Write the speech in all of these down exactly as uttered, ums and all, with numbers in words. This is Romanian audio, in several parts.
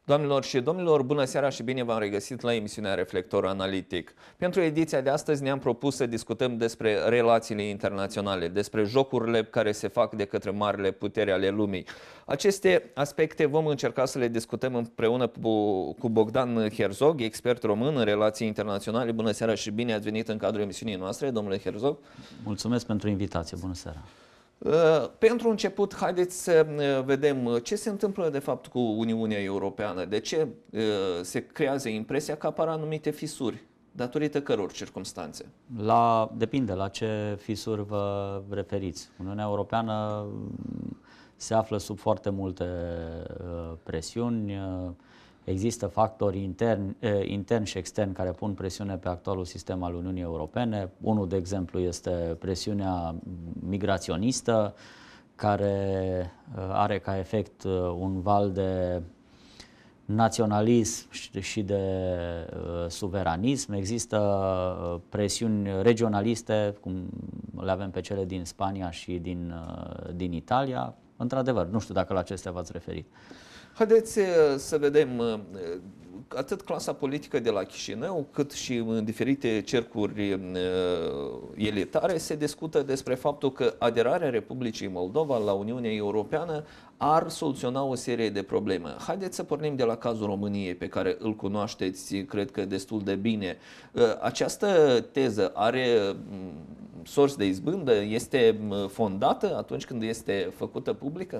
Doamnelor și domnilor, bună seara și bine v-am regăsit la emisiunea Reflector Analitic. Pentru ediția de astăzi ne-am propus să discutăm despre relațiile internaționale, despre jocurile care se fac de către marile puteri ale lumii. Aceste aspecte vom încerca să le discutăm împreună cu Bogdan Herzog, expert român în relații internaționale. Bună seara și bine ați venit în cadrul emisiunii noastre, domnule Herzog. Mulțumesc pentru invitație, bună seara. Pentru început, haideți să vedem ce se întâmplă de fapt cu Uniunea Europeană. De ce se creează impresia că apar anumite fisuri? Datorită căror circumstanțe? La, depinde la ce fisuri vă referiți. Uniunea Europeană se află sub foarte multe presiuni. Există factori interni, interni și externi care pun presiune pe actualul sistem al Uniunii Europene. Unul, de exemplu, este presiunea migraționistă, care are ca efect un val de naționalism și de suveranism. Există presiuni regionaliste, cum le avem pe cele din Spania și din, din Italia. Într-adevăr, nu știu dacă la acestea v-ați referit. Haideți să vedem, atât clasa politică de la Chișinău, cât și în diferite cercuri elitare se discută despre faptul că aderarea Republicii Moldova la Uniunea Europeană ar soluționa o serie de probleme. Haideți să pornim de la cazul României, pe care îl cunoașteți, cred că destul de bine. Această teză are sorți de izbândă? Este fondată atunci când este făcută publică?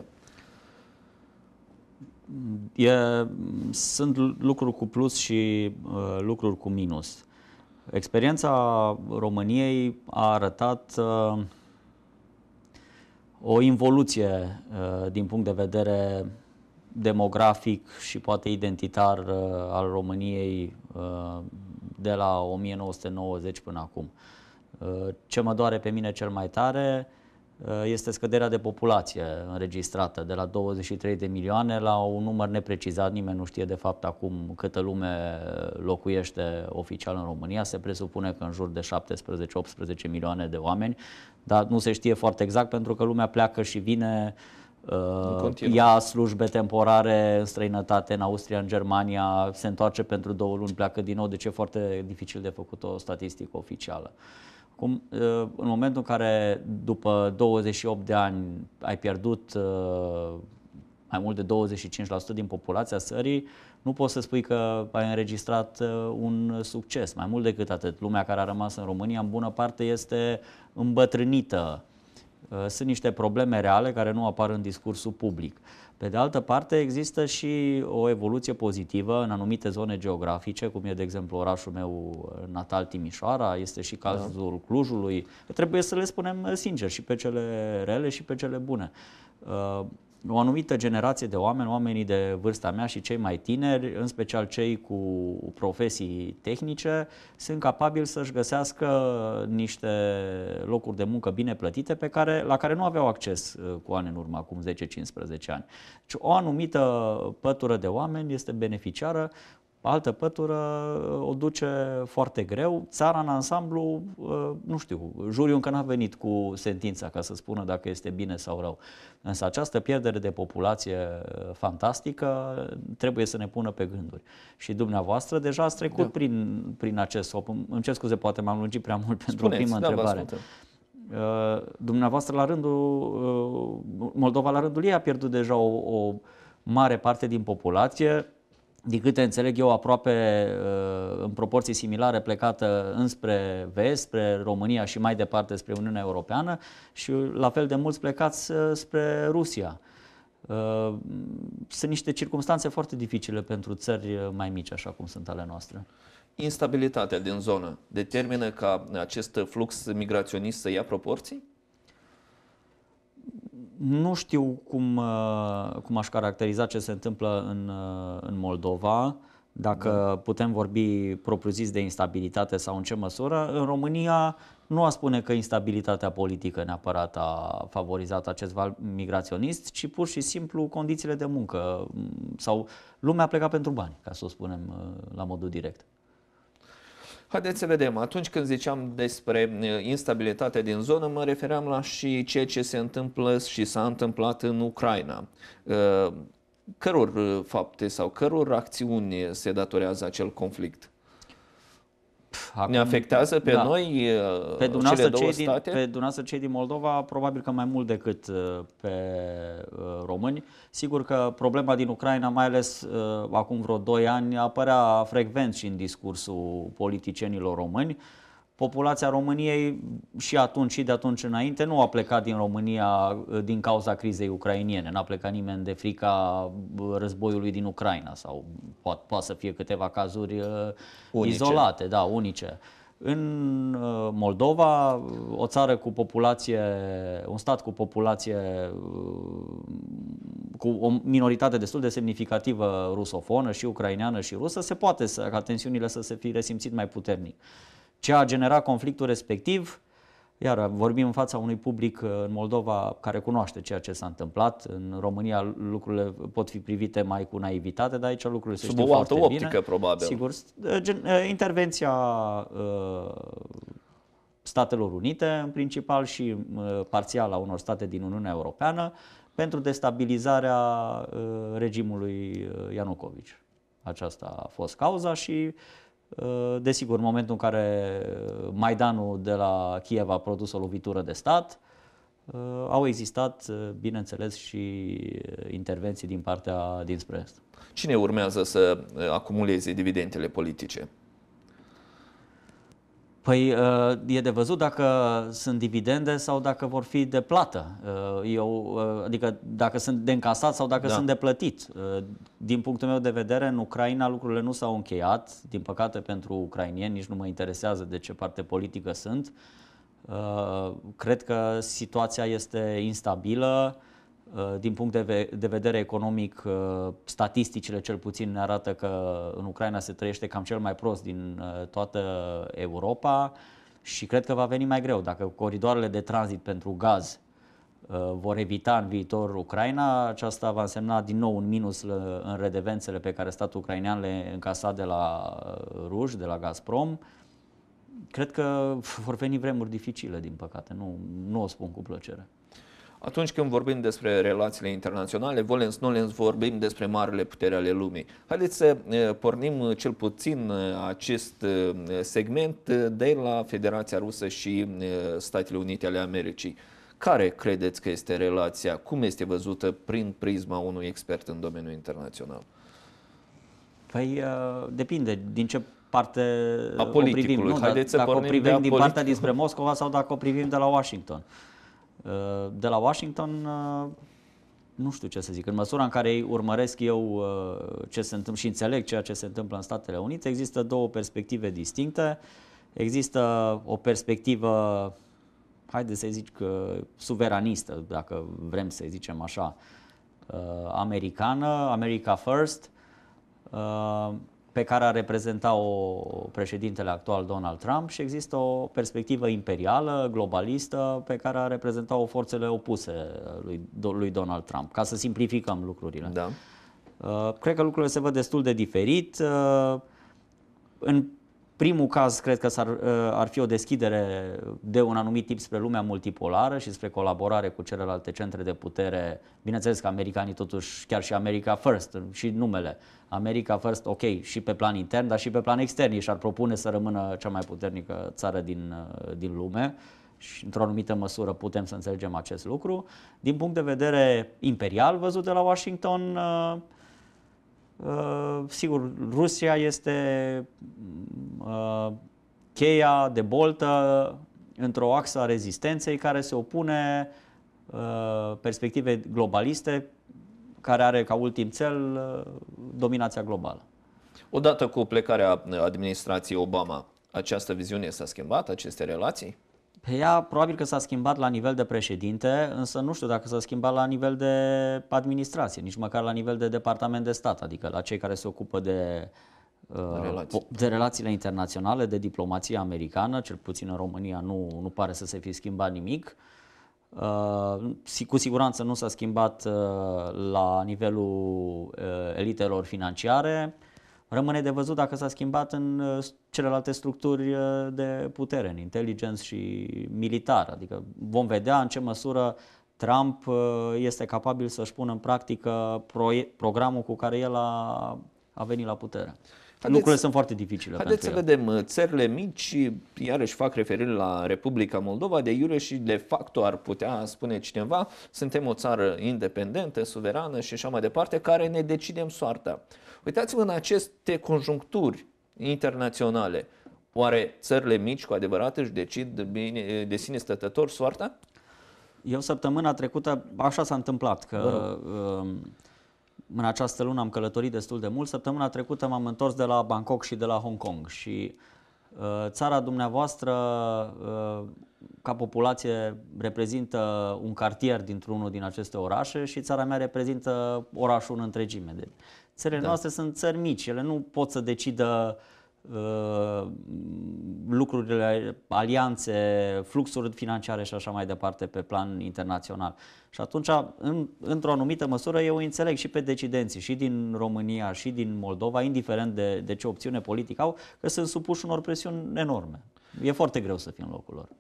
E, sunt lucruri cu plus și uh, lucruri cu minus. Experiența României a arătat uh, o involuție uh, din punct de vedere demografic și poate identitar uh, al României uh, de la o mie nouă sute nouăzeci până acum. Uh, ce mă doare pe mine cel mai tare este scăderea de populație înregistrată de la douăzeci și trei de milioane la un număr neprecizat. Nimeni nu știe de fapt acum câtă lume locuiește oficial în România. Se presupune că în jur de șaptesprezece optsprezece milioane de oameni, dar nu se știe foarte exact pentru că lumea pleacă și vine, ia slujbe temporare în străinătate, în Austria, în Germania, se întoarce pentru două luni, pleacă din nou, deci e foarte dificil de făcut o statistică oficială. Cum, în momentul în care după douăzeci și opt de ani ai pierdut mai mult de douăzeci și cinci la sută din populația țării, nu poți să spui că ai înregistrat un succes. Mai mult decât atât, lumea care a rămas în România, în bună parte, este îmbătrânită. Sunt niște probleme reale care nu apar în discursul public. Pe de altă parte, există și o evoluție pozitivă în anumite zone geografice, cum e, de exemplu, orașul meu natal, Timișoara, este și cazul da. Clujului. Trebuie să le spunem sincer, și pe cele rele și pe cele bune. O anumită generație de oameni, oamenii de vârsta mea și cei mai tineri, în special cei cu profesii tehnice, sunt capabili să-și găsească niște locuri de muncă bine plătite pe care, la care nu aveau acces cu ani în urmă, acum zece cincisprezece ani. Deci o anumită pătură de oameni este beneficiară, altă pătură o duce foarte greu. Țara în ansamblu, nu știu, juriul încă n-a venit cu sentința ca să spună dacă este bine sau rău. Însă această pierdere de populație fantastică trebuie să ne pună pe gânduri. Și dumneavoastră deja ați trecut da. prin, prin acest sop. Îmi cer scuze, poate m-am lungit prea mult pentru Spuneți, o primă da, întrebare. Uh, dumneavoastră la rândul, uh, Moldova la rândul ei a pierdut deja o, o mare parte din populație. Din câte înțeleg eu, aproape în proporții similare plecată înspre vest, spre România și mai departe spre Uniunea Europeană și la fel de mulți plecați spre Rusia. Sunt niște circumstanțe foarte dificile pentru țări mai mici, așa cum sunt ale noastre. Instabilitatea din zonă determină ca acest flux migraționist să ia proporții? Nu știu cum, cum aș caracteriza ce se întâmplă în, în Moldova, dacă da. putem vorbi propriu-zis de instabilitate sau în ce măsură. În România nu a spune că instabilitatea politică neapărat a favorizat acest val migraționist, ci pur și simplu condițiile de muncă sau lumea a plecat pentru bani, ca să o spunem la modul direct. Haideți să vedem, atunci când ziceam despre instabilitatea din zonă, mă refeream la și ceea ce se întâmplă și s-a întâmplat în Ucraina. căror fapte sau căror acțiuni se datorează acel conflict? Acum, ne afectează pe da. noi pe cele două cei state? Din, pe dumneavoastră cei din Moldova probabil că mai mult decât pe români. Sigur că problema din Ucraina, mai ales acum vreo doi ani, apărea frecvent și în discursul politicienilor români. Populația României și atunci și de atunci înainte nu a plecat din România din cauza crizei ucrainene. N-a plecat nimeni de frica războiului din Ucraina sau poate, poate să fie câteva cazuri unice. izolate, da, unice. În Moldova, o țară cu populație, un stat cu populație cu o minoritate destul de semnificativă rusofonă și ucraineană și rusă, se poate să, ca tensiunile să se fi resimțit mai puternic. Ce a generat conflictul respectiv, iar vorbim în fața unui public în Moldova care cunoaște ceea ce s-a întâmplat. În România lucrurile pot fi privite mai cu naivitate, dar aici lucrurile se știu foarte bine. Sub o altă optică, probabil. Sigur, intervenția Statelor Unite, în principal, și parțial a unor state din Uniunea Europeană, pentru destabilizarea regimului Ianucovici. Aceasta a fost cauza și desigur, în momentul în care Maidanul de la Kiev a produs o lovitură de stat, au existat, bineînțeles, și intervenții din partea dinspre est. Cine urmează să acumuleze dividendele politice? Păi e de văzut dacă sunt dividende sau dacă vor fi de plată. Eu, adică dacă sunt de încasat sau dacă da. sunt de plătit. Din punctul meu de vedere, în Ucraina lucrurile nu s-au încheiat. Din păcate pentru ucrainieni, nici nu mă interesează de ce parte politică sunt. Cred că situația este instabilă. Din punct de vedere economic, statisticile cel puțin ne arată că în Ucraina se trăiește cam cel mai prost din toată Europa și cred că va veni mai greu. Dacă coridoarele de tranzit pentru gaz vor evita în viitor Ucraina, aceasta va însemna din nou un minus în redevențele pe care statul ucrainean le încasa de la ruși, de la Gazprom. Cred că vor veni vremuri dificile, din păcate, nu, nu o spun cu plăcere. Atunci când vorbim despre relațiile internaționale, volens nolens, vorbim despre marile puteri ale lumii. Haideți să pornim cel puțin acest segment de la Federația Rusă și Statele Unite ale Americii. Care credeți că este relația? Cum este văzută prin prisma unui expert în domeniul internațional? Păi depinde din ce parte a o privim. Nu, Haideți să dacă o privim din politic. partea dinspre Moscova sau dacă o privim de la Washington. De la Washington, nu știu ce să zic, în măsura în care urmăresc eu ce se întâmplă și înțeleg ceea ce se întâmplă în Statele Unite, există două perspective distincte. Există o perspectivă, haideți să zic, suveranistă, dacă vrem să zicem așa, americană, America First, pe care a reprezentat-o președintele actual Donald Trump, și există o perspectivă imperială, globalistă, pe care a reprezentat-o forțele opuse lui, lui Donald Trump, ca să simplificăm lucrurile. Da. Cred că lucrurile se văd destul de diferit. În primul caz, cred că ar ar fi o deschidere de un anumit tip spre lumea multipolară și spre colaborare cu celelalte centre de putere. Bineînțeles că americanii, totuși, chiar și America First, și numele America First, ok, și pe plan intern, dar și pe plan extern, ei și-ar propune să rămână cea mai puternică țară din, din lume și într-o anumită măsură putem să înțelegem acest lucru. Din punct de vedere imperial, văzut de la Washington, Uh, sigur, Rusia este uh, cheia de boltă într-o axă a rezistenței care se opune uh, perspective globaliste, care are ca ultim cel uh, dominația globală. Odată cu plecarea administrației Obama, această viziune s-a schimbat, aceste relații? Pe ea probabil că s-a schimbat la nivel de președinte, însă nu știu dacă s-a schimbat la nivel de administrație, nici măcar la nivel de departament de stat, adică la cei care se ocupă de, Relații. de relațiile internaționale, de diplomația americană. Cel puțin în România nu, nu pare să se fi schimbat nimic. Cu siguranță nu s-a schimbat la nivelul elitelor financiare. Rămâne de văzut dacă s-a schimbat în celelalte structuri de putere, în intelligence și militar. Adică vom vedea în ce măsură Trump este capabil să-și pună în practică programul cu care el a, a venit la putere. Haideți, lucrurile sunt foarte dificile. Haideți să el. vedem, țările mici, iarăși fac referire la Republica Moldova, de iure și de facto ar putea spune cineva, suntem o țară independentă, suverană și așa mai departe, care ne decidem soarta. Uitați-vă în aceste conjuncturi internaționale, oare țările mici cu adevărat își decid de sine stătător soarta? Eu săptămâna trecută, așa s-a întâmplat, că în această lună am călătorit destul de mult. Săptămâna trecută m-am întors de la Bangkok și de la Hong Kong și uh, țara dumneavoastră uh, ca populație reprezintă un cartier dintr-unul din aceste orașe și țara mea reprezintă orașul în întregime. Deci, țările da. noastre sunt țări mici, ele nu pot să decidă uh, lucrurile, alianțe, fluxuri financiare și așa mai departe pe plan internațional. Și atunci, în, într-o anumită măsură, eu înțeleg și pe decidenții, și din România, și din Moldova, indiferent de, de ce opțiune politică au, că sunt supuși unor presiuni enorme. E foarte greu să fie în locul lor.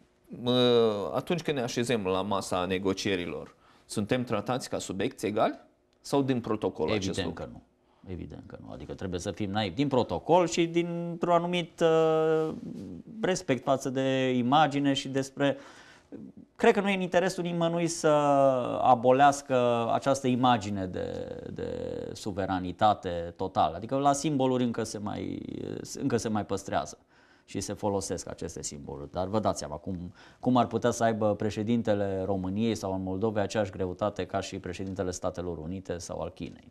Atunci când ne așezăm la masa negocierilor, suntem tratați ca subiecti egali sau din protocol Evident acest lucru? că nu. Evident că nu. Adică trebuie să fim naivi din protocol și dintr-un anumit uh, respect față de imagine și despre... Cred că nu e în interesul nimănui să abolească această imagine de, de suveranitate totală. Adică la simboluri încă se mai, încă se mai păstrează și se folosesc aceste simboluri. Dar vă dați seama cum, cum ar putea să aibă președintele României sau în Moldovei aceeași greutate ca și președintele Statelor Unite sau al Chinei.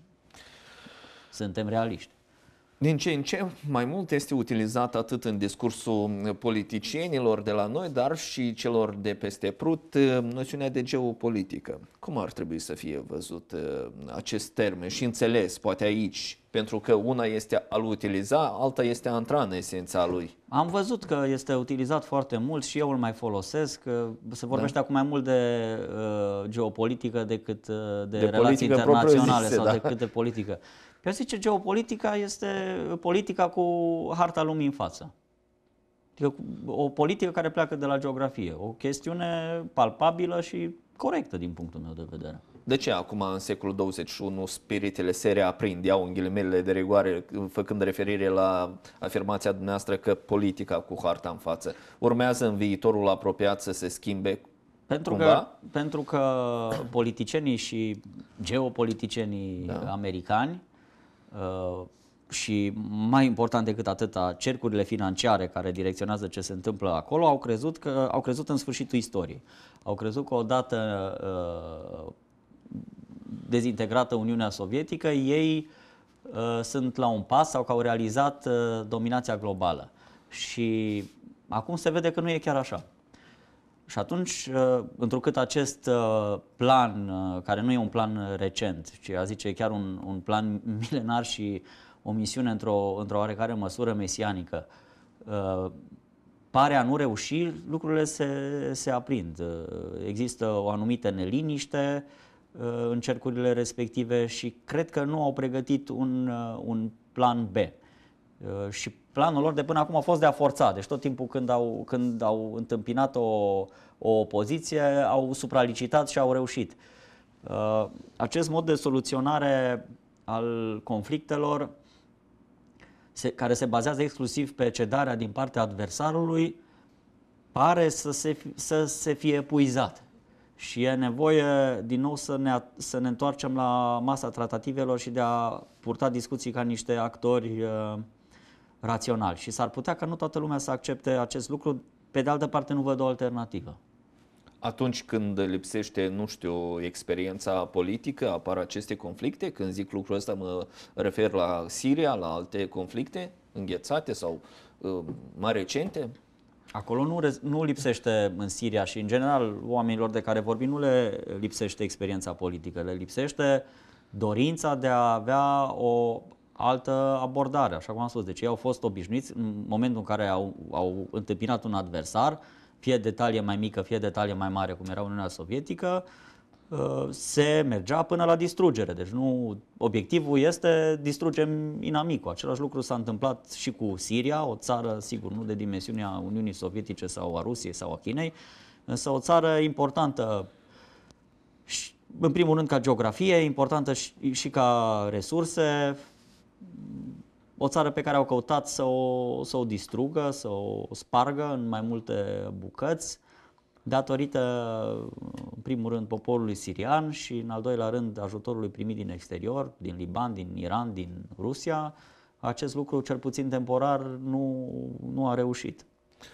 Suntem realiști. Din ce în ce mai mult este utilizat atât în discursul politicienilor de la noi, dar și celor de peste Prut, noțiunea de geopolitică. Cum ar trebui să fie văzut acest termen și înțeles, poate aici, pentru că una este a-l utiliza, alta este a intra în esența lui. Am văzut că este utilizat foarte mult și eu îl mai folosesc. Se vorbește da. acum mai mult de uh, geopolitică decât uh, de, de relații internaționale sau da. decât de politică. Eu zice, geopolitica este politica cu harta lumii în față. Adică o politică care pleacă de la geografie. O chestiune palpabilă și corectă din punctul meu de vedere. De ce acum, în secolul douăzeci și unu, spiritele se reaprind, iau în ghilimele de rigoare, făcând referire la afirmația dumneavoastră că politica cu harta în față urmează în viitorul apropiat să se schimbe pentru că, pentru că politicienii și geopoliticienii da. americani Uh, și mai important decât atâta, cercurile financiare care direcționează ce se întâmplă acolo au crezut că au crezut în sfârșitul istoriei. Au crezut că odată uh, dezintegrată Uniunea Sovietică, ei uh, sunt la un pas sau că au realizat uh, dominația globală. Și acum se vede că nu e chiar așa. Și atunci, întrucât acest plan, care nu e un plan recent, ci a zice chiar un, un plan milenar și o misiune într-o, într-o oarecare măsură mesianică, pare a nu reuși, lucrurile se, se aprind. Există o anumită neliniște în cercurile respective și cred că nu au pregătit un, un plan B. Și planul lor de până acum a fost de a forța. Deci tot timpul când au, când au întâmpinat o, o opoziție, au supralicitat și au reușit. Acest mod de soluționare al conflictelor, se, care se bazează exclusiv pe cedarea din partea adversarului, pare să se, să se fie epuizat. Și e nevoie din nou să ne, să ne întoarcem la masa tratativelor și de a purta discuții ca niște actori uh, raționali. Și s-ar putea ca nu toată lumea să accepte acest lucru, pe de altă parte nu văd o alternativă. Atunci când lipsește, nu știu, experiența politică, apar aceste conflicte? Când zic lucrul ăsta mă refer la Siria, la alte conflicte înghețate sau uh, mai recente? Acolo nu, nu lipsește în Siria și în general oamenilor de care vorbim nu le lipsește experiența politică, le lipsește dorința de a avea o altă abordare, așa cum am spus. Deci ei au fost obișnuiți în momentul în care au, au întâmpinat un adversar, fie de talie mai mică, fie de talie mai mare, cum era Uniunea Sovietică, se mergea până la distrugere. Deci nu, obiectivul este distrugem inamicul. Același lucru s-a întâmplat și cu Siria, o țară, sigur, nu de dimensiunea Uniunii Sovietice sau a Rusiei sau a Chinei, însă o țară importantă Și, în primul rând ca geografie, importantă și, și ca resurse, o țară pe care au căutat să o, să o distrugă, să o spargă în mai multe bucăți, datorită, în primul rând, poporului sirian și, în al doilea rând, ajutorului primit din exterior, din Liban, din Iran, din Rusia. Acest lucru, cel puțin temporar, nu, nu a reușit.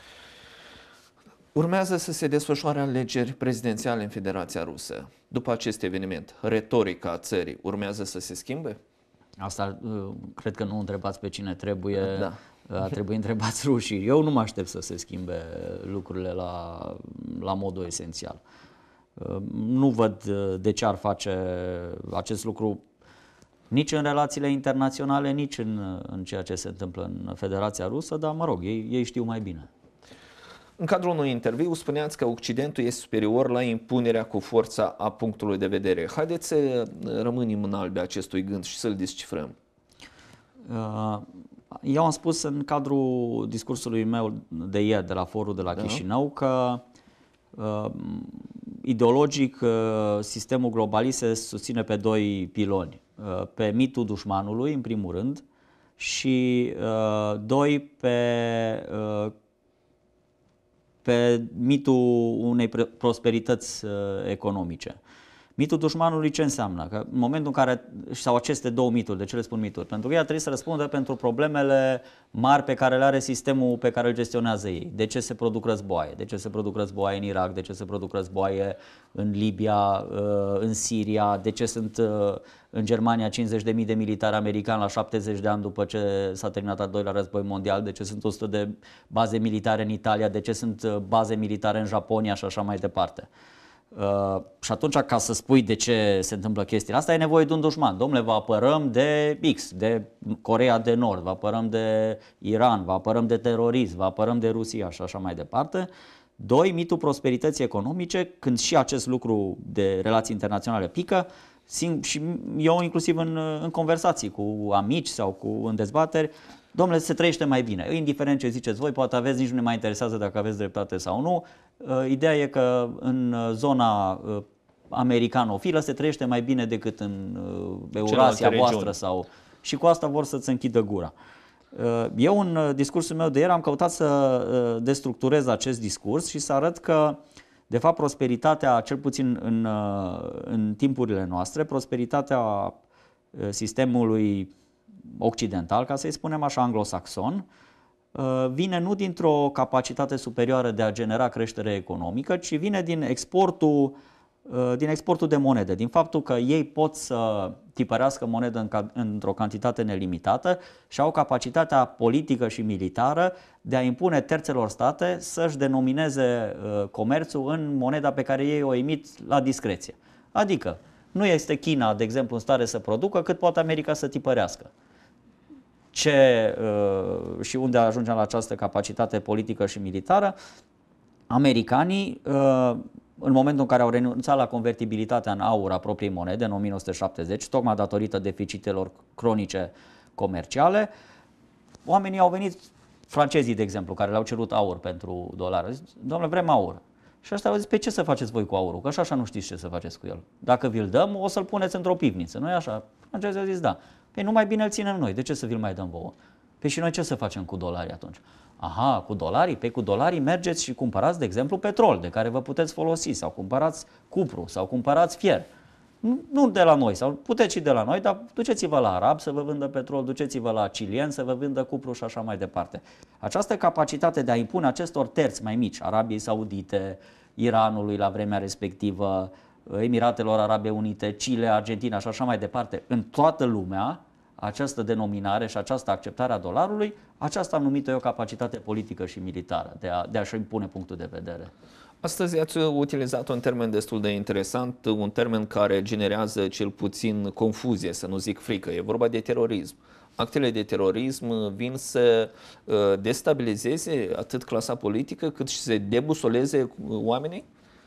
Urmează să se desfășoare alegeri prezidențiale în Federația Rusă. După acest eveniment, retorica țării urmează să se schimbe? Asta cred că nu întrebați pe cine trebuie, da. A trebui întrebați rușii. Eu nu mă aștept să se schimbe lucrurile la, la modul esențial. Nu văd de ce ar face acest lucru nici în relațiile internaționale, nici în, în ceea ce se întâmplă în Federația Rusă, dar mă rog, ei, ei știu mai bine. În cadrul unui interviu spuneați că Occidentul este superior la impunerea cu forța a punctului de vedere. Haideți să rămânem în albe acestui gând și să-l descifrăm. Eu am spus în cadrul discursului meu de ieri de la forul de la da. Chișinău că ideologic sistemul globalist se susține pe doi piloni. Pe mitul dușmanului, în primul rând, și doi pe pe mitul unei prosperități economice. Mitul dușmanului ce înseamnă? Că în momentul în care, sau aceste două mituri, de ce le spun mituri? Pentru că ea trebuie să răspundă pentru problemele mari pe care le are sistemul pe care îl gestionează ei. De ce se produc războaie? De ce se produc războaie în Irak? De ce se produc războaie în Libia, în Siria? De ce sunt în Germania cincizeci de mii de militari americani la șaptezeci de ani după ce s-a terminat al doilea război mondial? De ce sunt o sută de baze militare în Italia? De ce sunt baze militare în Japonia și așa mai departe? Uh, și atunci, ca să spui de ce se întâmplă chestiile astea, e nevoie de un dușman. Dom'le, vă apărăm de X, de Coreea de Nord, vă apărăm de Iran, vă apărăm de terorism, vă apărăm de Rusia și așa mai departe. Doi, mitul prosperității economice, când și acest lucru de relații internaționale pică, și eu inclusiv în, în conversații cu amici sau cu în dezbateri, dom'le, se trăiește mai bine. Indiferent ce ziceți voi, poate aveți, nici nu ne mai interesează dacă aveți dreptate sau nu. Ideea e că în zona americanofilă se trăiește mai bine decât în Eurasia voastră sau... Și cu asta vor să-ți închidă gura. Eu în discursul meu de ieri am căutat să destructurez acest discurs și să arăt că de fapt prosperitatea, cel puțin în, în timpurile noastre, prosperitatea sistemului occidental, ca să-i spunem așa, anglosaxon, vine nu dintr-o capacitate superioară de a genera creștere economică, ci vine din exportul, din exportul de monede, din faptul că ei pot să tipărească monedă într-o cantitate nelimitată și au capacitatea politică și militară de a impune terțelor state să-și denomineze comerțul în moneda pe care ei o emit la discreție. Adică nu este China, de exemplu, în stare să producă, cât poate America să tipărească. Ce, uh, și unde ajungem la această capacitate politică și militară, americanii, uh, în momentul în care au renunțat la convertibilitatea în aur a propriei monede, în o mie nouă sute șaptezeci, tocmai datorită deficitelor cronice comerciale, oamenii au venit, francezii, de exemplu, care le-au cerut aur pentru dolari, zis, domnule, vrem aur. Și ăștia au zis, pe ce să faceți voi cu aurul? Că așa, așa nu știți ce să faceți cu el. Dacă vi-l dăm, o să-l puneți într-o pivniță, nu-i așa? Francezii au zis, da. Păi nu mai bine îl ținem noi, de ce să vi-l mai dăm vouă? Păi și noi ce să facem cu dolarii atunci? Aha, cu dolarii? Păi cu dolarii mergeți și cumpărați, de exemplu, petrol, de care vă puteți folosi, sau cumpărați cupru, sau cumpărați fier. Nu, nu de la noi, sau puteți și de la noi, dar duceți-vă la arab să vă vândă petrol, duceți-vă la cilieni să vă vândă cupru și așa mai departe. Această capacitate de a impune acestor terți mai mici, Arabiei Saudite, Iranului la vremea respectivă, Emiratelor Arabe Unite, Chile, Argentina și așa mai departe, în toată lumea, această denominare și această acceptare a dolarului, aceasta am numit-o eu capacitate politică și militară de, a, de a-și impune punctul de vedere. Astăzi ați utilizat un termen destul de interesant, un termen care generează cel puțin confuzie, să nu zic frică. E vorba de terorism. Actele de terorism vin să destabilizeze atât clasa politică cât și să debusoleze oamenii?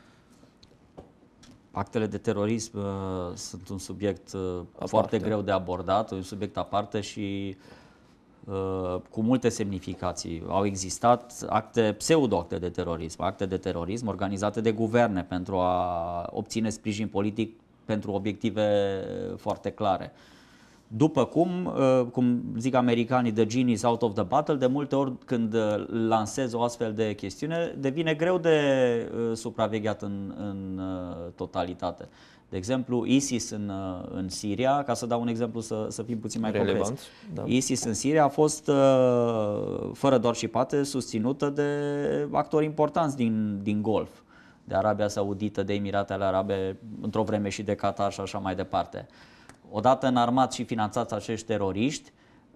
Actele de terorism uh, sunt un subiect uh, foarte greu de abordat, un subiect aparte și cu multe semnificații. Au existat acte, pseudo-acte de terorism, acte de terorism organizate de guverne pentru a obține sprijin politic pentru obiective foarte clare. După cum, cum zic americanii, the genie is out of the bottle, de multe ori când lansezi o astfel de chestiune, devine greu de supravegheat în, în totalitate. De exemplu, ISIS în, în Siria, ca să dau un exemplu să, să fim puțin mai concreți. Da. ISIS în Siria a fost, fără doar și poate, susținută de actori importanți din, din Golf, de Arabia Saudită, de Emiratele Arabe, într-o vreme și de Qatar și așa mai departe. Odată înarmați și finanțați acești teroriști,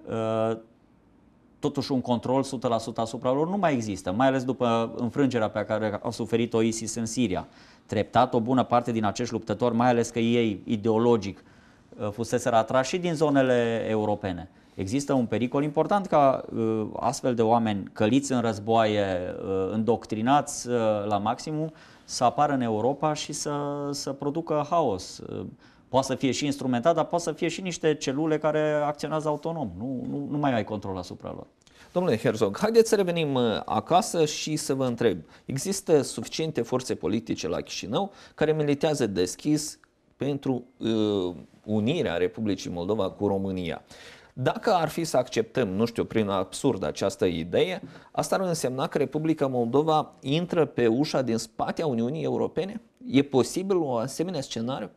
totuși un control o sută la sută asupra lor nu mai există, mai ales după înfrângerea pe care a suferit-o ISIS în Siria. Treptat, o bună parte din acești luptători, mai ales că ei ideologic fuseseră atrași și din zonele europene. Există un pericol important ca astfel de oameni căliți în războaie, îndoctrinați la maximum, să apară în Europa și să, să producă haos. Poate să fie și instrumentat, dar poate să fie și niște celule care acționează autonom. Nu, nu, nu mai ai control asupra lor. Domnule Herzog, haideți să revenim acasă și să vă întreb. Există suficiente forțe politice la Chișinău care militează deschis pentru uh, unirea Republicii Moldova cu România. Dacă ar fi să acceptăm, nu știu, prin absurd această idee, asta ar însemna că Republica Moldova intră pe ușa din spate a Uniunii Europene? E posibil o asemenea scenariu?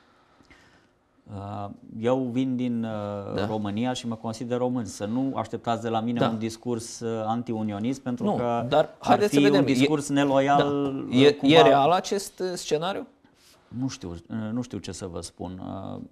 Eu vin din da. România și mă consider român. Să nu așteptați de la mine da. un discurs anti-unionist, pentru nu, că dar ar fi să vedem. un discurs e, neloial. Da. E, cumva... e real acest scenariu? Nu știu, nu știu ce să vă spun.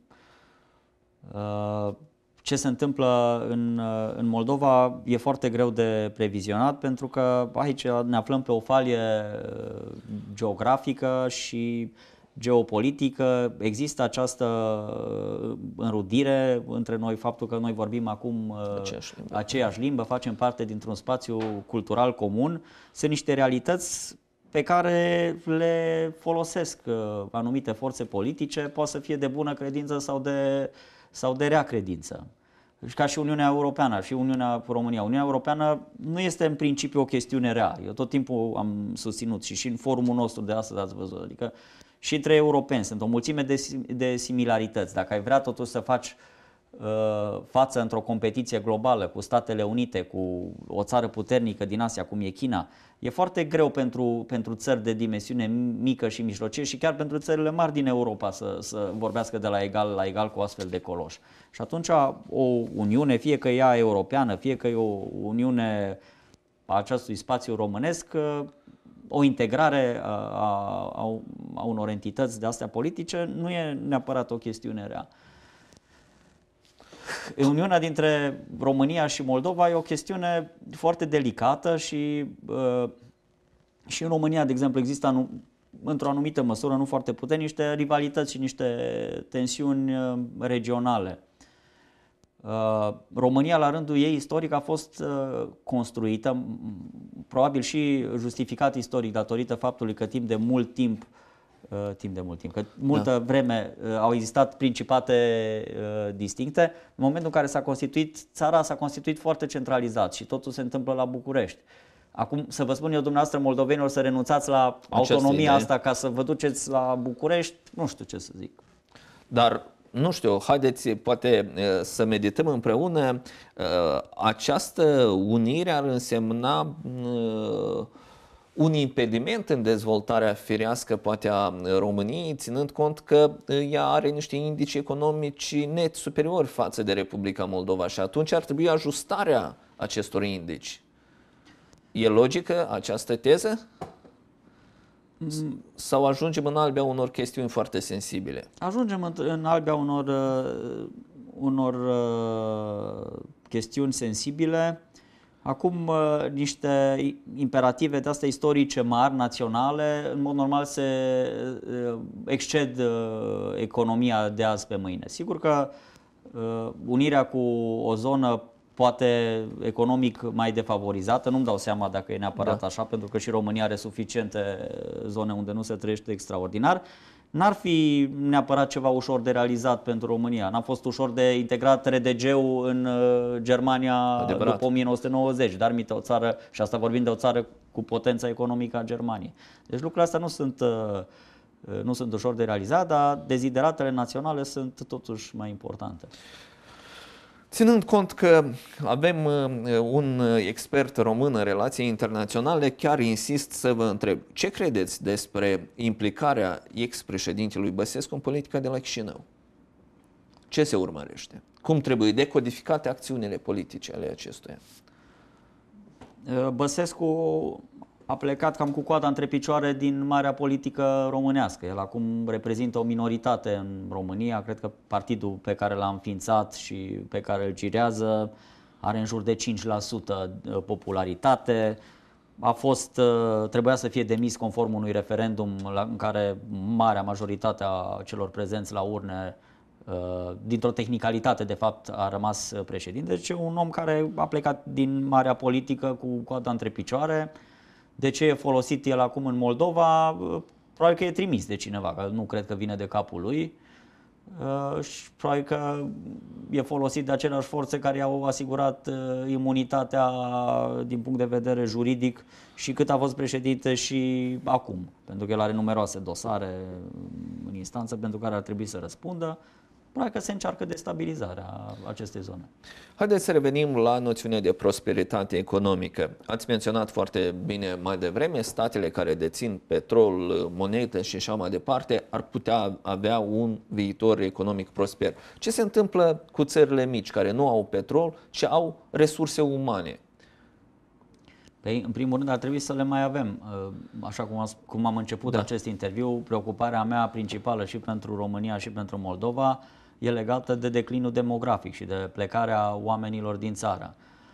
Ce se întâmplă în, în Moldova e foarte greu de previzionat, pentru că aici ne aflăm pe o falie geografică și geopolitică, există această înrudire între noi, faptul că noi vorbim acum aceeași limbă, aceeași limbă facem parte dintr-un spațiu cultural comun, sunt niște realități pe care le folosesc anumite forțe politice, poate să fie de bună credință sau de, sau de rea credință. Ca și Uniunea Europeană și Uniunea România. Uniunea Europeană nu este în principiu o chestiune rea. Eu tot timpul am susținut și, și în forumul nostru de astăzi ați văzut. Adică și între europeni sunt o mulțime de, de similarități. Dacă ai vrea totuși să faci uh, față într-o competiție globală cu Statele Unite, cu o țară puternică din Asia, cum e China, e foarte greu pentru, pentru țări de dimensiune mică și mijlocie și chiar pentru țările mari din Europa să, să vorbească de la egal la egal cu astfel de coloși. Și atunci o Uniune, fie că ea europeană, fie că e o Uniune a acestui spațiu românesc, o integrare a, a, a unor entități de astea politice nu e neapărat o chestiune rea. Uniunea dintre România și Moldova e o chestiune foarte delicată și, uh, și în România, de exemplu, există într-o anumită măsură, nu foarte puternic, niște rivalități și niște tensiuni uh, regionale. Uh, România, la rândul ei istoric, a fost uh, construită, probabil și justificat istoric, datorită faptului că timp de mult timp Uh, timp de mult timp, că multă da. vreme uh, au existat principate uh, distincte. În momentul în care s-a constituit, țara s-a constituit foarte centralizat și totul se întâmplă la București. Acum să vă spun eu dumneavoastră moldovenilor să renunțați la Această autonomia idee. asta ca să vă duceți la București, nu știu ce să zic. Dar nu știu, haideți poate să medităm împreună. Această unire ar însemna un impediment în dezvoltarea firească poate a României, ținând cont că ea are niște indici economici net superiori față de Republica Moldova și atunci ar trebui ajustarea acestor indici. E logică această teză? Sau ajungem în albia unor chestiuni foarte sensibile? Ajungem în, în albia unor, uh, unor uh, chestiuni sensibile. Acum, uh, niște imperative de astea istorice mari, naționale, în mod normal se uh, exced uh, economia de azi pe mâine. Sigur că uh, unirea cu o zonă poate economic mai defavorizată, nu-mi dau seama dacă e neapărat da. așa, pentru că și România are suficiente zone unde nu se trăiește extraordinar, N-ar fi neapărat ceva ușor de realizat pentru România. N-a fost ușor de integrat R D G-ul în Germania Adevărat. după o mie nouă sute nouăzeci, dar minte o țară, și asta vorbim de o țară cu potența economică a Germaniei. Deci lucrurile astea nu sunt, nu sunt ușor de realizat, dar dezideratele naționale sunt totuși mai importante. Ținând cont că avem un expert român în relații internaționale, chiar insist să vă întreb, ce credeți despre implicarea ex-președintelui Băsescu în politica de la Chișinău? Ce se urmărește? Cum trebuie decodificate acțiunile politice ale acestuia? Băsescu a plecat cam cu coada între picioare din marea politică românească. El acum reprezintă o minoritate în România. Cred că partidul pe care l-a înființat și pe care îl girează are în jur de cinci la sută popularitate. A fost, trebuia să fie demis conform unui referendum în care marea majoritate a celor prezenți la urne, dintr-o tehnicalitate, de fapt, a rămas președinte. Deci un om care a plecat din marea politică cu coada între picioare. De ce e folosit el acum în Moldova? Probabil că e trimis de cineva, că nu cred că vine de capul lui. Și probabil că e folosit de aceleași forțe care i-au asigurat imunitatea din punct de vedere juridic și cât a fost președinte și acum. Pentru că el are numeroase dosare în instanță pentru care ar trebui să răspundă. Probabil că se încearcă destabilizarea acestei zone. Haideți să revenim la noțiunea de prosperitate economică. Ați menționat foarte bine mai devreme, statele care dețin petrol, monedă și așa mai departe ar putea avea un viitor economic prosper. Ce se întâmplă cu țările mici care nu au petrol, ci au resurse umane? Păi, în primul rând ar trebui să le mai avem. Așa cum, cum am început da. acest interviu, preocuparea mea principală și pentru România și pentru Moldova e legată de declinul demografic și de plecarea oamenilor din țară.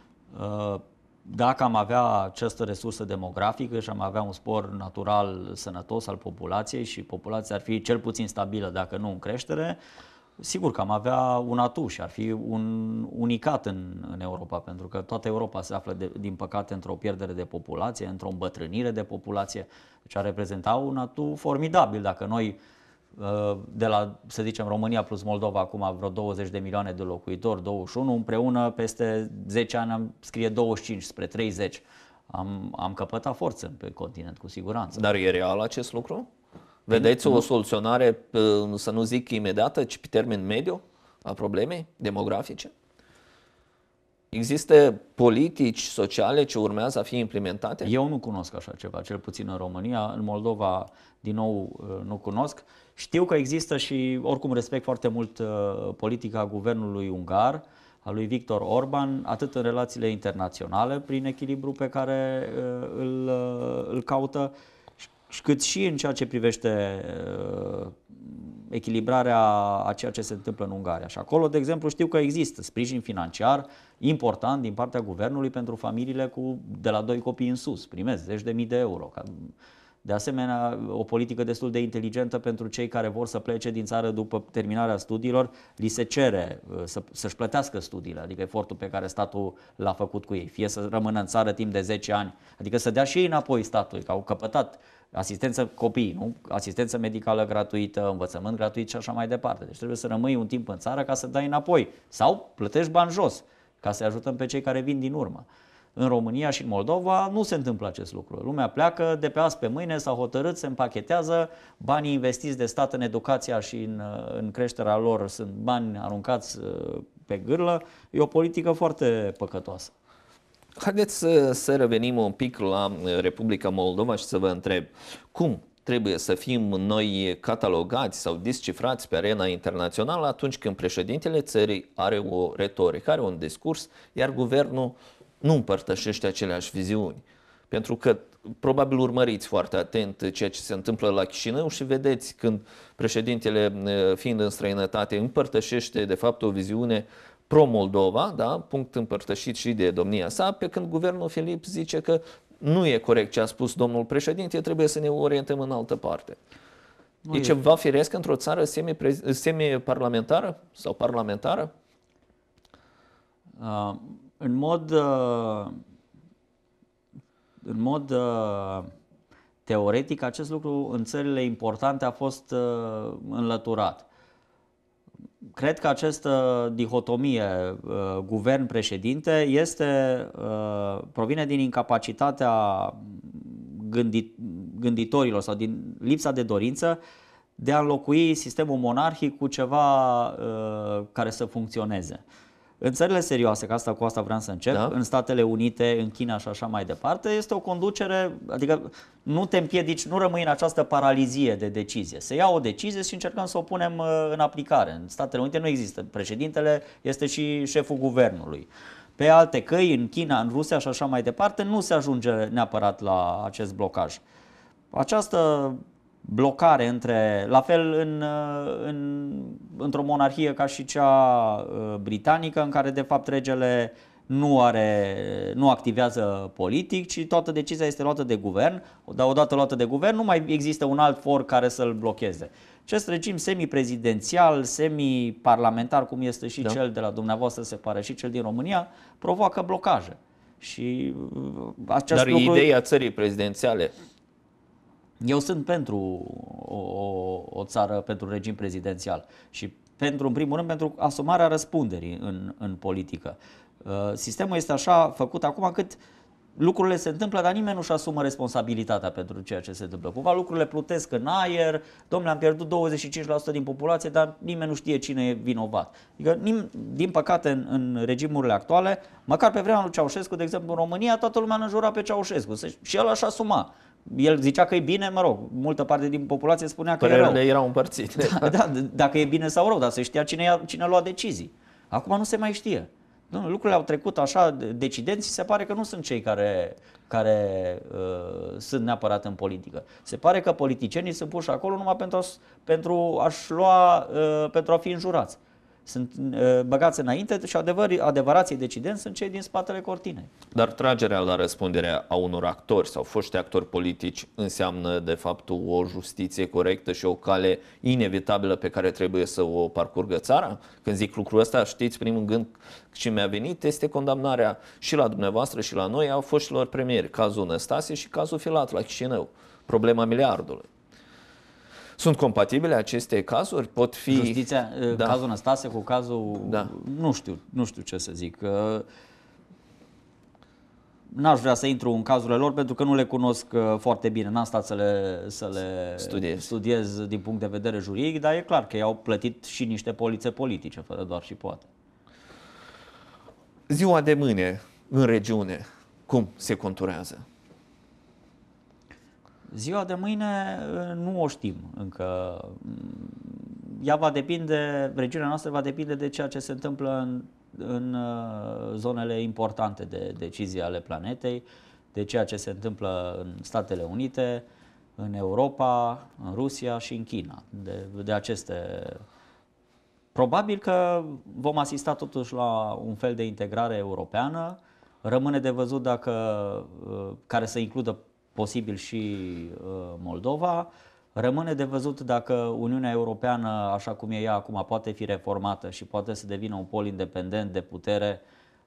Dacă am avea această resursă demografică și am avea un spor natural sănătos al populației și populația ar fi cel puțin stabilă, dacă nu în creștere, sigur că am avea un atu și ar fi un unicat în, în Europa, pentru că toată Europa se află, de, din păcate, într-o pierdere de populație, într-o îmbătrânire de populație. Deci ar reprezenta un atu formidabil dacă noi, de la, să zicem, România plus Moldova, acum vreo douăzeci de milioane de locuitori, douăzeci și unu, împreună peste zece ani am scrie douăzeci și cinci spre treizeci. Am, am căpătat forță pe continent, cu siguranță. Dar e real acest lucru? Vedeți o soluționare, să nu zic imediată, ci pe termen mediu a problemei demografice? Există politici sociale ce urmează a fi implementate? Eu nu cunosc așa ceva, cel puțin în România. În Moldova, din nou, nu cunosc. Știu că există și, oricum, respect foarte mult politica guvernului ungar, a lui Viktor Orban, atât în relațiile internaționale, prin echilibru pe care îl, îl caută, cât și în ceea ce privește uh, echilibrarea a ceea ce se întâmplă în Ungaria. Și acolo, de exemplu, știu că există sprijin financiar important din partea guvernului pentru familiile cu de la doi copii în sus. Primesc zeci de mii de euro. De asemenea, o politică destul de inteligentă pentru cei care vor să plece din țară după terminarea studiilor, li se cere să, să-și plătească studiile, adică efortul pe care statul l-a făcut cu ei, fie să rămână în țară timp de zece ani, adică să dea și ei înapoi statului, că au căpătat asistență copiii, nu? Asistență medicală gratuită, învățământ gratuit și așa mai departe. Deci trebuie să rămâi un timp în țară ca să dai înapoi sau plătești bani jos ca să ajutăm pe cei care vin din urmă. În România și în Moldova nu se întâmplă acest lucru. Lumea pleacă de pe azi pe mâine, s-a hotărât, se împachetează, banii investiți de stat în educația și în, în creșterea lor sunt bani aruncați pe gârlă. E o politică foarte păcătoasă. Haideți să, să revenim un pic la Republica Moldova și să vă întreb cum trebuie să fim noi catalogați sau descifrați pe arena internațională atunci când președintele țării are o retorică, are un discurs, iar guvernul nu împărtășește aceleași viziuni. Pentru că probabil urmăriți foarte atent ceea ce se întâmplă la Chișinău și vedeți când președintele, fiind în străinătate, împărtășește de fapt o viziune pro-Moldova, da? Punct împărtășit și de domnia sa, pe când guvernul Filip zice că nu e corect ce a spus domnul președinte, trebuie să ne orientăm în altă parte. Nu e, e ceva firesc într-o țară semi-parlamentară sau parlamentară? Uh, în mod, uh, în mod uh, teoretic acest lucru în țările importante a fost uh, înlăturat. Cred că această dihotomie uh, guvern-președinte este, uh, provine din incapacitatea gândit, gânditorilor sau din lipsa de dorință de a înlocui sistemul monarhic cu ceva uh, care să funcționeze. În țările serioase, că asta cu asta vreau să încep, da? În Statele Unite, în China și așa mai departe, este o conducere, adică nu te împiedici, nu rămâi în această paralizie de decizie. Se ia o decizie și încercăm să o punem în aplicare. În Statele Unite nu există. Președintele este și șeful guvernului. Pe alte căi, în China, în Rusia și așa mai departe, nu se ajunge neapărat la acest blocaj. Această blocare între, la fel în, în, într-o monarhie ca și cea britanică, în care de fapt regele nu, are, nu activează politic, ci toată decizia este luată de guvern, dar odată luată de guvern nu mai există un alt for care să-l blocheze. Acest regim semi-prezidențial, semi-parlamentar, cum este și da. Cel de la dumneavoastră, se pare, și cel din România, provoacă blocaje. Și acest Dar lucru... ideea țării prezidențiale... Eu sunt pentru o, o, o țară, pentru regim prezidențial și pentru, în primul rând, pentru asumarea răspunderii în, în politică. Sistemul este așa făcut acum cât lucrurile se întâmplă, dar nimeni nu-și asumă responsabilitatea pentru ceea ce se întâmplă. Cumva lucrurile plutesc în aer, domnule, am pierdut douăzeci și cinci la sută din populație, dar nimeni nu știe cine e vinovat. Adică, din păcate, în, în regimurile actuale, măcar pe vremea lui Ceaușescu, de exemplu, în România, toată lumea înjura pe Ceaușescu și el așa asuma. El zicea că e bine, mă rog, multă parte din populație spunea că e rău. Părerile erau împărțite. Da, da, dacă e bine sau rău, dar se știa cine, cine lua decizii. Acum nu se mai știe. Lucrurile au trecut așa, decidenții se pare că nu sunt cei care, care uh, sunt neapărat în politică. Se pare că politicienii sunt puși acolo numai pentru, a, pentru a-și lua, uh, pentru a fi înjurați. Sunt uh, băgați înainte și adevăr, adevărații decidenți sunt cei din spatele cortinei. Dar tragerea la răspundere a unor actori sau foști actori politici înseamnă de fapt o justiție corectă și o cale inevitabilă pe care trebuie să o parcurgă țara? Când zic lucrul ăsta, știți, primul gând ce mi-a venit este condamnarea și la dumneavoastră și la noi a foștilor premieri, cazul Năstase și cazul Filat la Chișinău, problema miliardului. Sunt compatibile aceste cazuri? Pot fi... Justiția, da. Cazul Năstase cu cazul... Da. Nu știu, nu știu ce să zic. N-aș vrea să intru în cazurile lor pentru că nu le cunosc foarte bine. N-am stat să le, să le studiez. studiez din punct de vedere juridic, dar e clar că i-au plătit și niște polițe politice, fără doar și poate. Ziua de mâine, în regiune, cum se conturează? Ziua de mâine nu o știm încă. Ea va depinde, regiunea noastră va depinde de ceea ce se întâmplă în, în zonele importante de decizie ale planetei, de ceea ce se întâmplă în Statele Unite, în Europa, în Rusia și în China. De, de aceste... Probabil că vom asista totuși la un fel de integrare europeană. Rămâne de văzut dacă, care să includă posibil și Moldova. Rămâne de văzut dacă Uniunea Europeană, așa cum e ea acum, poate fi reformată și poate să devină un pol independent de putere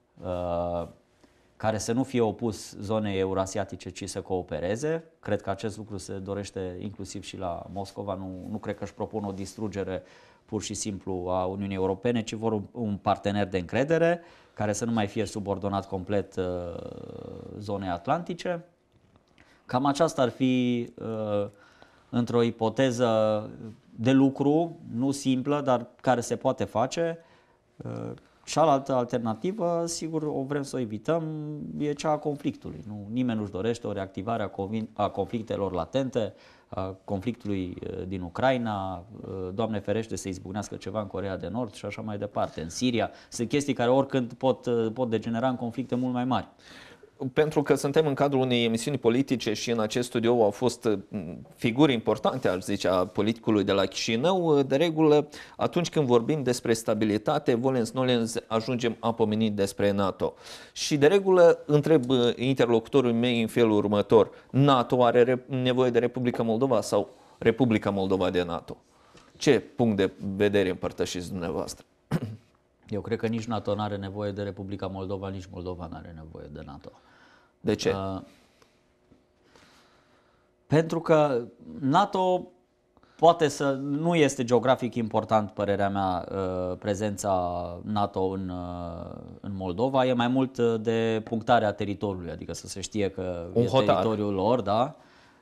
care să nu fie opus zonei eurasiatice, ci să coopereze. Cred că acest lucru se dorește inclusiv și la Moscova. Nu, nu cred că își propun o distrugere pur și simplu a Uniunii Europene, ci vor un, un partener de încredere care să nu mai fie subordonat complet uh, zonei atlantice. Cam aceasta ar fi uh, într-o ipoteză de lucru, nu simplă, dar care se poate face. Uh, cealaltă alternativă, sigur, o vrem să o evităm, e cea a conflictului. Nu, nimeni nu-și dorește o reactivare a, a conflictelor latente, a conflictului din Ucraina, Doamne ferește să izbucnească ceva în Coreea de Nord și așa mai departe. În Siria sunt chestii care oricând pot, pot degenera în conflicte mult mai mari. Pentru că suntem în cadrul unei emisiuni politice și în acest studio au fost figuri importante, aș zice, a politicului de la Chișinău, de regulă, atunci când vorbim despre stabilitate, volens nolens, ajungem a pomeni despre NATO. Și de regulă întreb interlocutorul meu în felul următor: NATO are nevoie de Republica Moldova sau Republica Moldova de NATO? Ce punct de vedere împărtășiți dumneavoastră? Eu cred că nici NATO nu are nevoie de Republica Moldova, nici Moldova nu are nevoie de NATO. De ce? Pentru că NATO poate să nu este geografic important, părerea mea, prezența NATO în, în Moldova, e mai mult de punctarea teritoriului, adică să se știe că Un e hotar. teritoriul lor, da.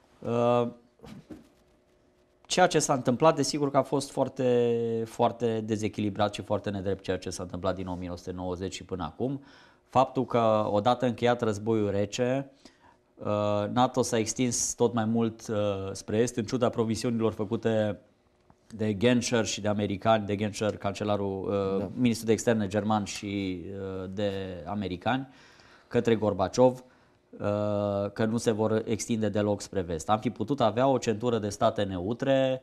Ceea ce s-a întâmplat, desigur că a fost foarte, foarte dezechilibrat și foarte nedrept ceea ce s-a întâmplat din o mie nouă sute nouăzeci și până acum. Faptul că odată încheiat războiul rece, NATO s-a extins tot mai mult spre est, în ciuda promisiunilor făcute de Genscher și de americani, de Genscher, cancelarul, da. ministrul de externe german și de americani, către Gorbaciov, că nu se vor extinde deloc spre vest. Am fi putut avea o centură de state neutre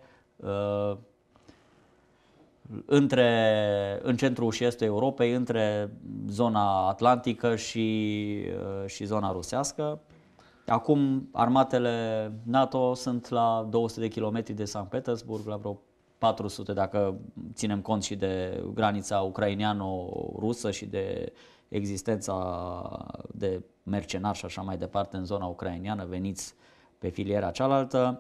între, în centrul și estul Europei, între zona atlantică și, și zona rusească. Acum armatele NATO sunt la două sute de kilometri de Sankt Petersburg, la vreo patru sute dacă ținem cont și de granița ucraineano-rusă și de existența de mercenari și așa mai departe în zona ucraineană veniți pe filiera cealaltă.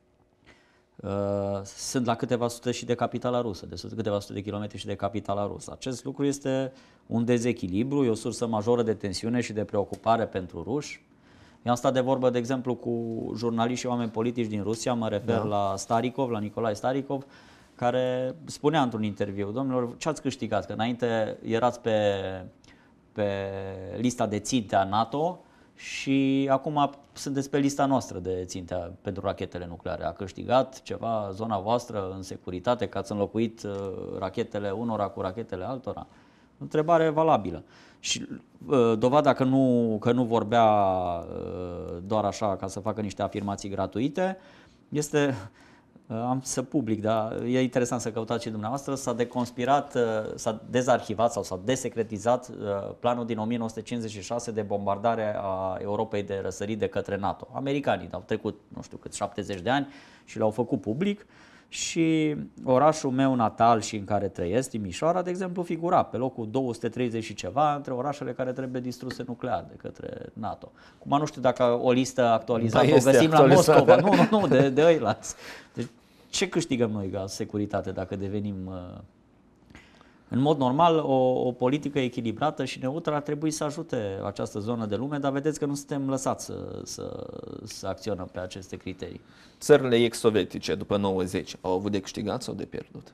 Sunt la câteva sute și de capitala rusă, de câteva sute de kilometri și de capitala rusă. Acest lucru este un dezechilibru, e o sursă majoră de tensiune și de preocupare pentru ruși. Eu am stat de vorbă, de exemplu, cu jurnaliști și oameni politici din Rusia, mă refer da. la Starikov, la Nicolae Starikov, care spunea într-un interviu: domnilor, ce ați câștigat? Că înainte erați pe, pe lista de ținte a NATO și acum sunteți pe lista noastră de ținte pentru rachetele nucleare. A câștigat ceva zona voastră în securitate, că ați înlocuit rachetele unora cu rachetele altora? Întrebare valabilă. Și uh, dovada că nu, că nu vorbea uh, doar așa ca să facă niște afirmații gratuite este, uh, am să public, dar e interesant să căutați și dumneavoastră, s-a deconspirat, uh, s-a dezarhivat sau s-a desecretizat uh, planul din o mie nouă sute cincizeci și șase de bombardare a Europei de răsărit de către NATO. Americanii au trecut, nu știu cât, șaptezeci de ani și l-au făcut public. Și orașul meu natal și în care trăiesc, Timișoara, de exemplu, figura pe locul două sute treizeci și ceva între orașele care trebuie distruse nuclear de către NATO. Cum nu știu dacă o listă actualizată da, o găsim actualizată. La Moscova. Nu, nu, nu, de, de ăilați. Deci, ce câștigăm noi ca securitate dacă devenim... În mod normal, o, o politică echilibrată și neutră ar trebui să ajute această zonă de lume, dar vedeți că nu suntem lăsați să, să, să acționăm pe aceste criterii. Țările ex-sovietice după nouăzeci au avut de câștigat sau de pierdut?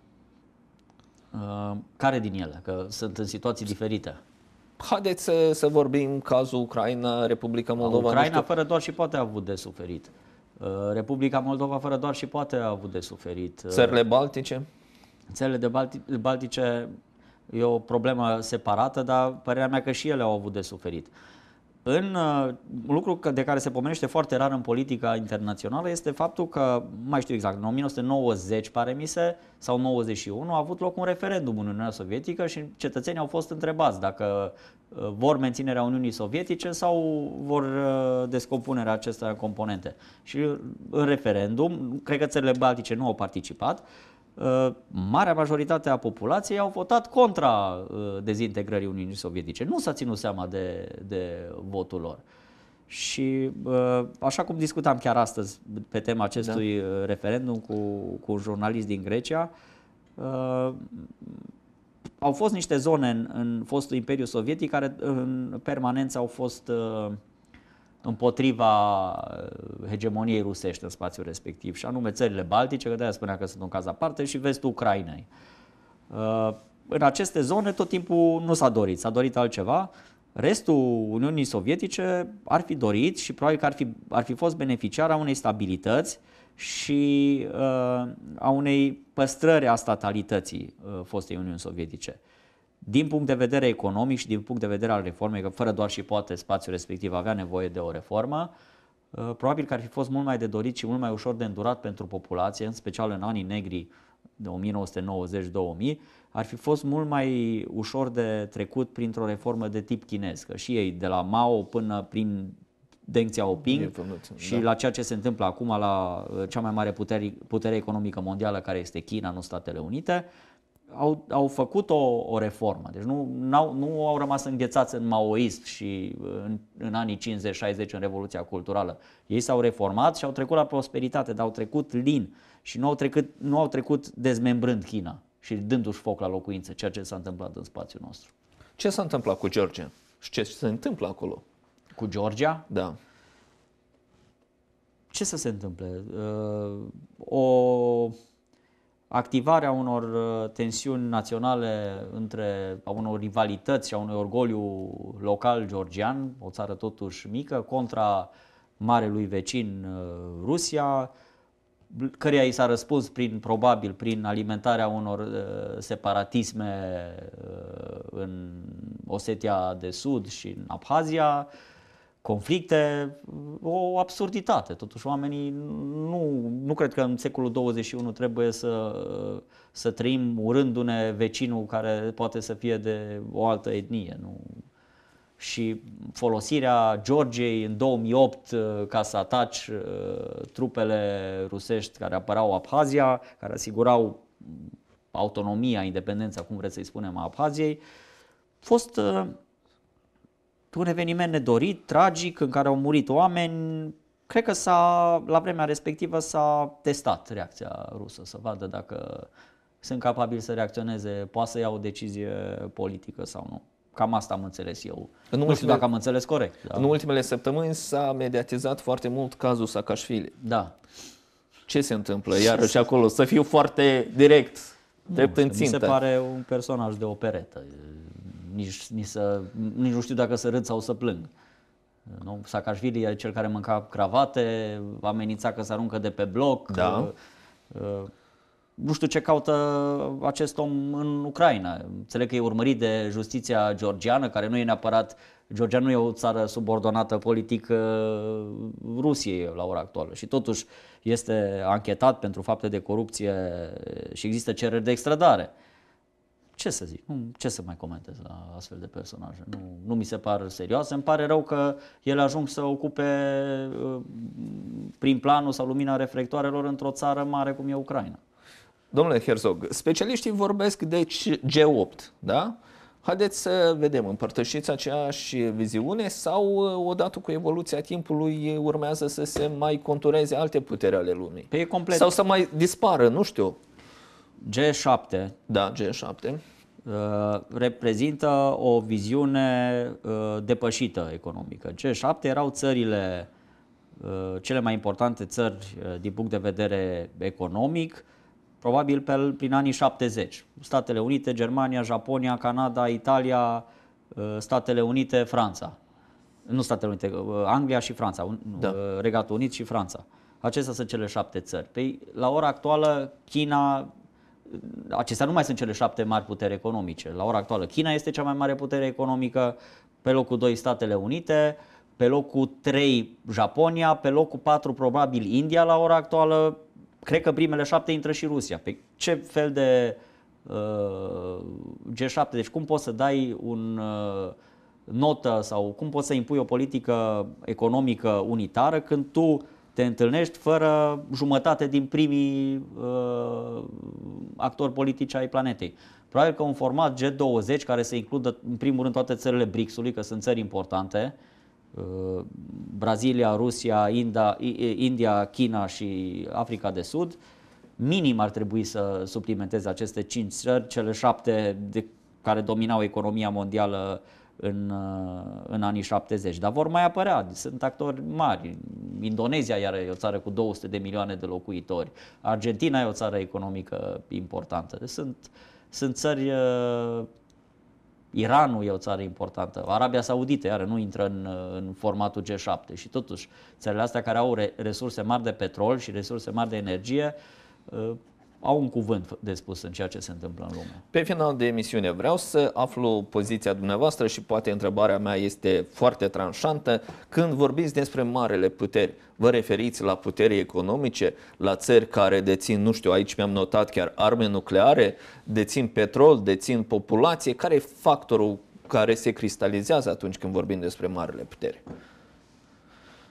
Uh, care din ele? Că sunt în situații diferite. Haideți să, să vorbim cazul Ucraina, Republica Moldova. Ucraina fără doar și poate a avut de suferit. Uh, Republica Moldova fără doar și poate a avut de suferit. Uh, Țările Baltice? Țările de Balti- Baltice e o problemă separată, dar părerea mea că și ele au avut de suferit. În, un lucru de care se pomenește foarte rar în politica internațională este faptul că, mai știu exact, în o mie nouă sute nouăzeci, pare mi se, sau nouăzeci și unu, a avut loc un referendum în Uniunea Sovietică și cetățenii au fost întrebați dacă vor menținerea Uniunii Sovietice sau vor descompunerea acestor componente. Și în referendum, cred că țările Baltice nu au participat, marea majoritate a populației au votat contra dezintegrării Uniunii Sovietice. Nu s-a ținut seama de, de votul lor. Și așa cum discutam chiar astăzi pe tema acestui da. referendum cu, cu un jurnalist din Grecia, au fost niște zone în, în fostul Imperiu Sovietic care în permanență au fost împotriva hegemoniei rusești în spațiul respectiv, și anume țările Baltice, că de-aia spunea că sunt un caz aparte, și vestul Ucrainei. În aceste zone tot timpul nu s-a dorit, s-a dorit altceva. Restul Uniunii Sovietice ar fi dorit și probabil că ar fi, ar fi fost beneficiar a unei stabilități și uh, a unei păstrări a statalității uh, fostei Uniuni Sovietice. Din punct de vedere economic și din punct de vedere al reformei, că fără doar și poate spațiul respectiv avea nevoie de o reformă, probabil că ar fi fost mult mai de dorit și mult mai ușor de îndurat pentru populație, în special în anii negri de o mie nouă sute nouăzeci două mii, ar fi fost mult mai ușor de trecut printr-o reformă de tip chinez, că și ei de la Mao până prin Deng Xiaoping și da. la ceea ce se întâmplă acum la cea mai mare putere, putere economică mondială, care este China, nu Statele Unite, au, au făcut o, o reformă. Deci nu, n-au, nu au rămas înghețați în maoism și în, în anii cincizeci șaizeci în Revoluția Culturală. Ei s-au reformat și au trecut la prosperitate, dar au trecut lin și nu au trecut, nu au trecut dezmembrând China și dându-și foc la locuință, ceea ce s-a întâmplat în spațiul nostru. Ce s-a întâmplat cu Georgia? Și ce se întâmplă acolo? Cu Georgia? Da. Ce să se întâmple? O activare a unor tensiuni naționale, între, a unor rivalități și a unui orgoliu local georgian, o țară totuși mică, contra marelui vecin Rusia, căreia i s-a răspuns prin, probabil prin alimentarea unor separatisme în Osetia de Sud și în Abhazia, conflicte, o absurditate. Totuși oamenii nu, nu cred că în secolul douăzeci și unu trebuie să, să trăim urându-ne vecinul care poate să fie de o altă etnie. Nu? Și folosirea Georgiei în două mii opt ca să ataci trupele rusești care apărau Abhazia, care asigurau autonomia, independența, cum vreți să-i spunem, a Abhaziei, a fost un eveniment nedorit, tragic, în care au murit oameni. Cred că s-a, la vremea respectivă s-a testat reacția rusă, să vadă dacă sunt capabili să reacționeze, poate să ia o decizie politică sau nu. Cam asta am înțeles eu. În nu ultime, știu dacă am înțeles corect. Da. În ultimele săptămâni s-a mediatizat foarte mult cazul Saakashvili. Da. Ce se întâmplă iarăși acolo? Să fiu foarte direct, drept în țintă. Mi se pare un personaj de operetă. Nici, nici, să, nici nu știu dacă să râd sau să plâng. Nu? Saakashvili e cel care mânca cravate, amenința că se aruncă de pe bloc. Da. Nu știu ce caută acest om în Ucraina. Înțeleg că e urmărit de justiția georgiană, care nu e neapărat... Georgia nu e o țară subordonată politic Rusiei la ora actuală și totuși este anchetat pentru fapte de corupție și există cereri de extradare. Ce să zic? Ce să mai comentez la astfel de personaje? Nu, nu mi se par serioase. Îmi pare rău că ele ajung să ocupe prin planul sau lumina reflectoarelor într-o țară mare cum e Ucraina. Domnule Herzog, specialiștii vorbesc de G opt, da? Haideți să vedem, împărtășiți aceeași viziune sau odată cu evoluția timpului urmează să se mai contureze alte puteri ale lumii? Pe e complet. Sau să mai dispară, nu știu. G șapte. Da, G șapte. Uh, reprezintă o viziune uh, depășită economică. G șapte erau țările, uh, cele mai importante țări uh, din punct de vedere economic, probabil pe, prin anii șaptezeci. Statele Unite, Germania, Japonia, Canada, Italia, uh, Statele Unite, Franța. Nu Statele Unite, uh, Anglia și Franța, da. uh, Regatul Unit și Franța. Acestea sunt cele șapte țări. Păi, la ora actuală, China... Acestea nu mai sunt cele șapte mari puteri economice. La ora actuală, China este cea mai mare putere economică, pe locul doi Statele Unite, pe locul trei Japonia, pe locul patru probabil India la ora actuală. Cred că primele șapte intră și Rusia. Pe ce fel de uh, G șapte, deci cum poți să dai un uh, notă sau cum poți să impui o politică economică unitară când tu te întâlnești fără jumătate din primii uh, actori politici ai planetei. Probabil că un format G douăzeci care să includă în primul rând toate țările BRICS-ului, că sunt țări importante, uh, Brazilia, Rusia, India, India, China și Africa de Sud, minim ar trebui să suplimenteze aceste cinci țări, cele șapte de care dominau economia mondială în, în anii șaptezeci, dar vor mai apărea, sunt actori mari. Indonezia iar e o țară cu două sute de milioane de locuitori, Argentina e o țară economică importantă, deci sunt, sunt țări, uh, Iranul e o țară importantă, Arabia Saudită iar nu intră în, în formatul G șapte și totuși țările astea care au re, resurse mari de petrol și resurse mari de energie uh, au un cuvânt de spus în ceea ce se întâmplă în lume. Pe final de emisiune vreau să aflu poziția dumneavoastră și poate întrebarea mea este foarte tranșantă. Când vorbiți despre marele puteri, vă referiți la puteri economice, la țări care dețin, nu știu, aici mi-am notat chiar arme nucleare, dețin petrol, dețin populație? Care e factorul care se cristalizează atunci când vorbim despre marele puteri?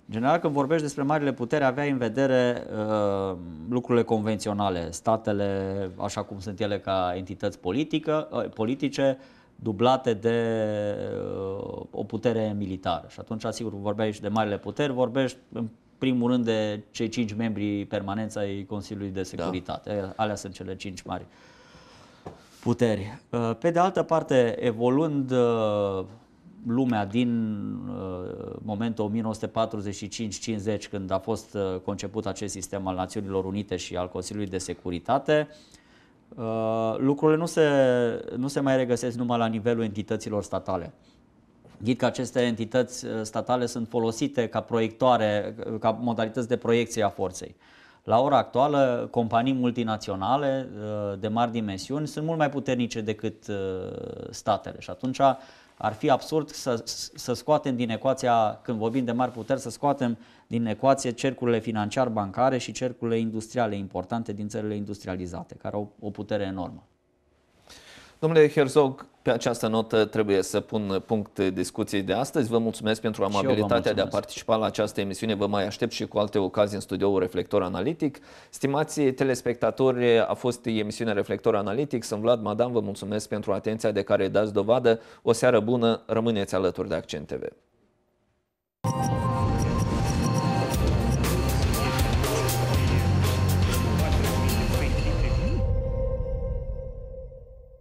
În general, când vorbești despre marile puteri, aveai în vedere uh, lucrurile convenționale, statele așa cum sunt ele ca entități politică, uh, politice, dublate de uh, o putere militară. Și atunci, sigur, vorbeai și de marile puteri, vorbești în primul rând de cei cinci membri permanenți ai Consiliului de Securitate. Da. Alea sunt cele cinci mari puteri. Uh, pe de altă parte, evoluând uh, lumea din uh, momentul o mie nouă sute patruzeci și cinci cincizeci, când a fost uh, conceput acest sistem al Națiunilor Unite și al Consiliului de Securitate, uh, lucrurile nu se, nu se mai regăsesc numai la nivelul entităților statale. Ghid că aceste entități statale sunt folosite ca proiectoare, ca modalități de proiecție a forței. La ora actuală, companii multinaționale de mari dimensiuni sunt mult mai puternice decât statele și atunci ar fi absurd să, să scoatem din ecuația, când vorbim de mari puteri, să scoatem din ecuație cercurile financiar-bancare și cercurile industriale importante din țările industrializate, care au o putere enormă. Domnule Herzog, pe această notă trebuie să pun punct discuției de astăzi. Vă mulțumesc pentru amabilitatea de a participa la această emisiune. Vă mai aștept și cu alte ocazii în studioul Reflector Analitic. Stimați telespectatori, a fost emisiunea Reflector Analitic. Sunt Vlad Madan, vă mulțumesc pentru atenția de care dați dovadă. O seară bună, rămâneți alături de Accent T V.